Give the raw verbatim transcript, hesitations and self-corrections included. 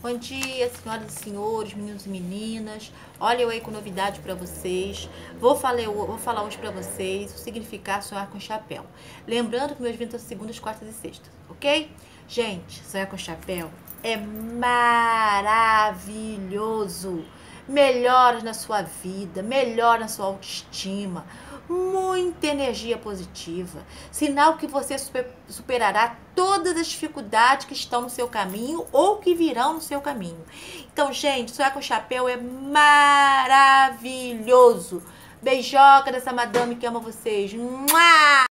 Bom dia, senhoras e senhores, meninos e meninas. Olha eu aí com novidade para vocês. Vou falar, vou falar hoje para vocês o significado de sonhar com chapéu. Lembrando que meus vídeos são segundas, quartas e sextas, ok? Gente, sonhar com chapéu é maravilhoso. Melhoras na sua vida, melhora na sua autoestima, muita energia positiva, sinal que você super, superará todas as dificuldades que estão no seu caminho ou que virão no seu caminho. Então, gente, sonhar com chapéu é maravilhoso. Beijoca dessa madame que ama vocês. Mua!